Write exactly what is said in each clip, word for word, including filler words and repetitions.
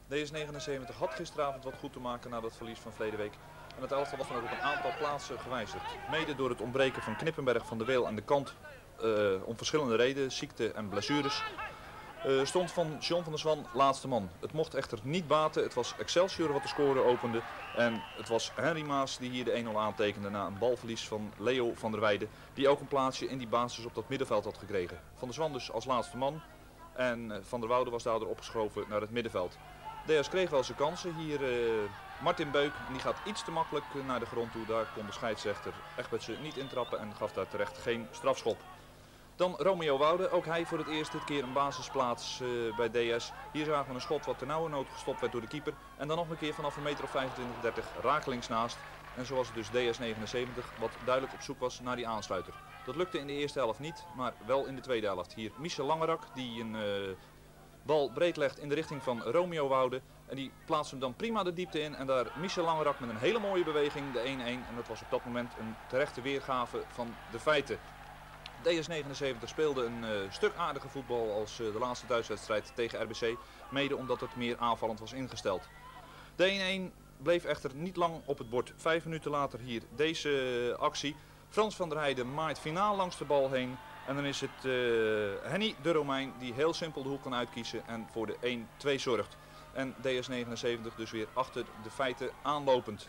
D S negenenzeventig had gisteravond wat goed te maken na dat verlies van verleden week. En het elftal was dan ook op een aantal plaatsen gewijzigd. Mede door het ontbreken van Knippenberg, Van der Weel aan de kant uh, om verschillende redenen, ziekte en blessures. Uh, stond van John van der Zwan laatste man. Het mocht echter niet baten. Het was Excelsior wat de score opende. En het was Henry Maas die hier de een nul aantekende na een balverlies van Leo van der Weijden. Die ook een plaatsje in die basis op dat middenveld had gekregen. Van der Zwan dus als laatste man. En Van der Woude was daardoor opgeschoven naar het middenveld. D S kreeg wel zijn kansen. Hier uh, Martin Beuk. Die gaat iets te makkelijk naar de grond toe. Daar kon de scheidsrechter Egbertsen niet intrappen en gaf daar terecht geen strafschop. Dan Romeo Woude, ook hij voor het eerst dit keer een basisplaats uh, bij D S. Hier zagen we een schot wat ternauwernood gestopt werd door de keeper. En dan nog een keer vanaf een meter of vijfentwintig, dertig rakelings naast. En zo was het dus D S negenenzeventig wat duidelijk op zoek was naar die aansluiter. Dat lukte in de eerste helft niet, maar wel in de tweede helft. Hier Michel Langerak die een uh, bal breed legt in de richting van Romeo Woude. En die plaatst hem dan prima de diepte in. En daar Michel Langerak met een hele mooie beweging de één één. En dat was op dat moment een terechte weergave van de feiten. D S negenenzeventig speelde een uh, stuk aardige voetbal als uh, de laatste thuiswedstrijd tegen R B C. Mede omdat het meer aanvallend was ingesteld. De één één bleef echter niet lang op het bord. Vijf minuten later hier deze uh, actie. Frans van der Heijden maait finaal langs de bal heen. En dan is het uh, Henny de Romein die heel simpel de hoek kan uitkiezen en voor de één twee zorgt. En D S negenenzeventig dus weer achter de feiten aanlopend.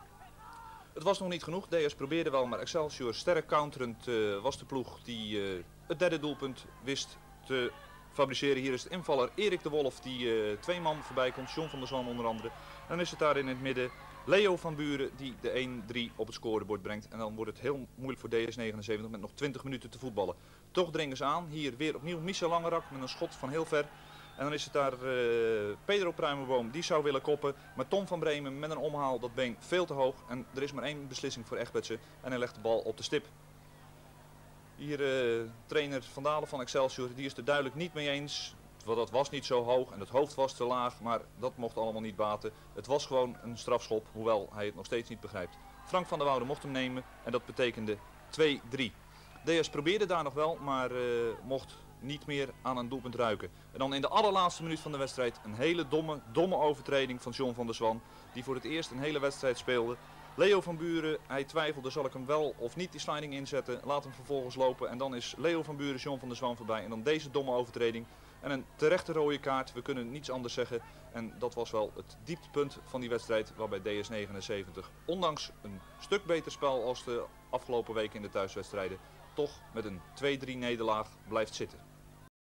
Het was nog niet genoeg, D S probeerde wel, maar Excelsior sterk counterend uh, was de ploeg die uh, het derde doelpunt wist te fabriceren. Hier is de invaller Erik de Wolf die uh, twee man voorbij komt, John van der Zwan onder andere. En dan is het daar in het midden Leo van Buren die de één drie op het scorebord brengt. En dan wordt het heel moeilijk voor D S negenenzeventig met nog twintig minuten te voetballen. Toch dringen ze aan, hier weer opnieuw Michel Langerak met een schot van heel ver. En dan is het daar uh, Pedro Pruimenboom, die zou willen koppen. Maar Tom van Bremen met een omhaal, dat been veel te hoog. En er is maar één beslissing voor Egbertsen. En hij legt de bal op de stip. Hier uh, trainer Van Dalen van Excelsior, die is het er duidelijk niet mee eens. Want dat was niet zo hoog en het hoofd was te laag. Maar dat mocht allemaal niet baten. Het was gewoon een strafschop, hoewel hij het nog steeds niet begrijpt. Frank van der Woude mocht hem nemen en dat betekende twee drie. D S probeerde daar nog wel, maar uh, mocht niet meer aan een doelpunt ruiken. En dan in de allerlaatste minuut van de wedstrijd een hele domme, domme overtreding van John van der Zwan. Die voor het eerst een hele wedstrijd speelde. Leo van Buren, hij twijfelde, zal ik hem wel of niet die sliding inzetten. Laat hem vervolgens lopen en dan is Leo van Buren John van der Zwan voorbij. En dan deze domme overtreding. En een terechte rode kaart, we kunnen niets anders zeggen. En dat was wel het dieptepunt van die wedstrijd waarbij D S negenenzeventig, ondanks een stuk beter spel als de afgelopen weken in de thuiswedstrijden, toch met een twee drie nederlaag blijft zitten.